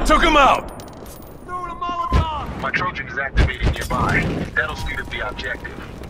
Took him out! Throwing a Molotov! My Trojan is activated nearby. That'll speed up the objective.